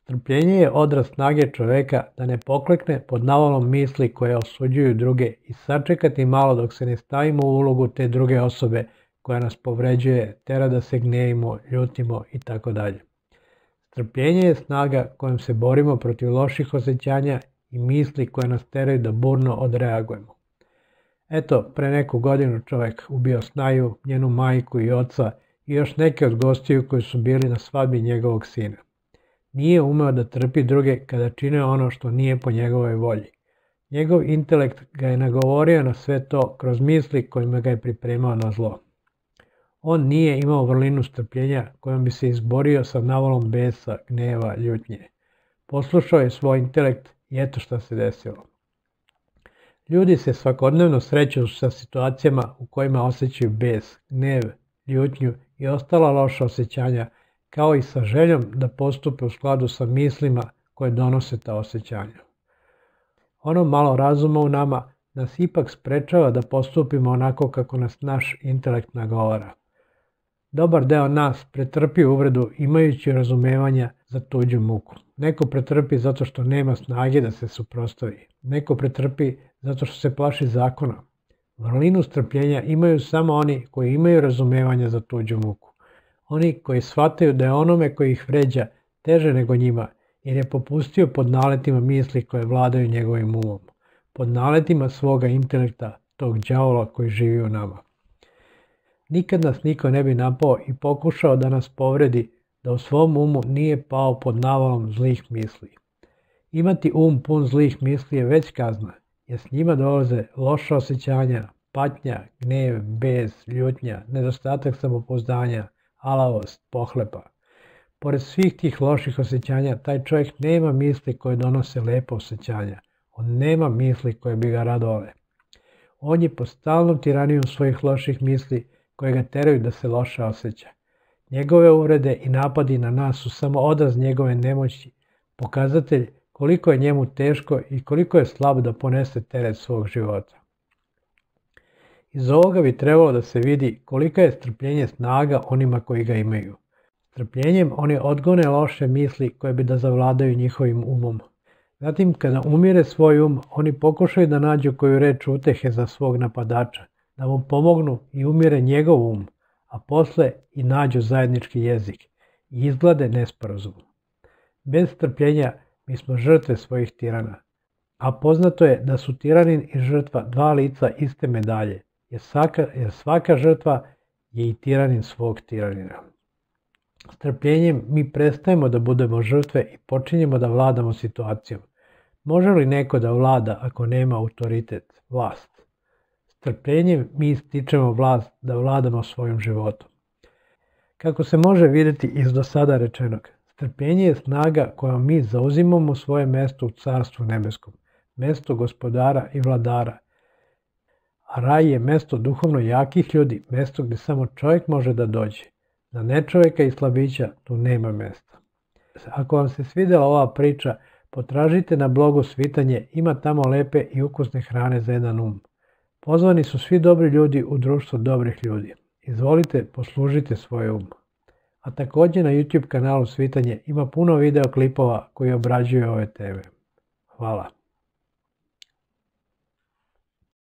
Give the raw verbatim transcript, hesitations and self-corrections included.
Strpljenje je odraz snage čoveka da ne poklekne pod navalom misli koje osuđuju druge i sačekati malo dok se ne stavimo u ulogu te druge osobe koja nas povređuje, tera da se gnevimo, ljutimo itd. Strpljenje je snaga kojom se borimo protiv loših osjećanja i misli koje nas teraju da burno odreagujemo. Eto, pre neku godinu čovek ubio Snaju, njenu majku i oca i još neke od gostiju koji su bili na svadbi njegovog sina. Nije umeo da trpi druge kada čine ono što nije po njegovoj volji. Njegov intelekt ga je nagovorio na sve to kroz misli kojima ga je pripremao na zlo. On nije imao vrlinu strpljenja kojom bi se izborio sa navalom besa, gneva, ljutnje. Poslušao je svoj intelekt i eto šta se desilo. Ljudi se svakodnevno sreću sa situacijama u kojima osjećaju bes, gnev, ljutnju i ostala loša osjećanja, kao i sa željom da postupe u skladu sa mislima koje donose ta osjećanja. Ono malo razuma u nama nas ipak sprečava da postupimo onako kako nas naš intelekt nagovara. Dobar deo nas pretrpi uvredu imajući razumevanja za tuđu muku. Neko pretrpi zato što nema snage da se suprotstavi. Neko pretrpi zato što se plaši zakona. Vrlinu strpljenja imaju samo oni koji imaju razumevanja za tuđu muku. Oni koji shvataju da je onome koji ih vređa teže nego njima, jer je popustio pod naletima misli koje vladaju njegovim umom, pod naletima svoga intelekta, tog đavola koji živi u nama. Nikad nas niko ne bi napao i pokušao da nas povredi, da u svom umu nije pao pod navalom zlih misli. Imati um pun zlih misli je već kazna, jer s njima dolaze loša osjećanja, patnja, gnev, bes, ljutnja, nedostatak samopouzdanja, alavost, pohlepa. Pored svih tih loših osjećanja, taj čovjek nema misli koje donose lepo osjećanja. On nema misli koje bi ga radovale. On je pod stalnom tiranijom svojih loših misli koje ga teraju da se loše osjeća. Njegove uvrede i napadi na nas su samo odraz njegove nemoći, pokazatelj koliko je njemu teško i koliko je slab da ponese teret svog života. Iz ovoga bi trebalo da se vidi kolika je strpljenje snaga onima koji ga imaju. Strpljenjem oni odgone loše misli koje bi da zavladaju njihovim umom. Zatim, kada umire svoj um, oni pokušaju da nađu koju reč utehe za svog napadača, da mu pomognu i umire njegov um, a posle i nađu zajednički jezik i izglade nesporazum. Bez strpljenja mi smo žrtve svojih tirana, a poznato je da su tiranin i žrtva dva lica iste medalje, jer svaka, jer svaka žrtva je i tiranin svog tiranina. Strpljenjem mi prestajemo da budemo žrtve i počinjemo da vladamo situacijom. Može li neko da vlada ako nema autoritet, vlast? Strpljenjem mi stičemo vlast da vladamo svojim životom. Kako se može vidjeti iz do sada rečenog, strpljenje je snaga kojom mi zauzimamo svoje mesto u Carstvu nebeskom, mesto gospodara i vladara. A raj je mesto duhovno jakih ljudi, mesto gdje samo čovjek može da dođe. Za nečovjeka i slabića tu nema mesta. Ako vam se svidjela ova priča, potražite na blogu Svitanje, ima tamo lepe i ukusne hrane za jedan um. Pozvani su svi dobri ljudi u društvo dobrih ljudi. Izvolite, poslužite svoj um. A također na YouTube kanalu Svitanje ima puno videoklipova koji obrađuju ove teme. Hvala.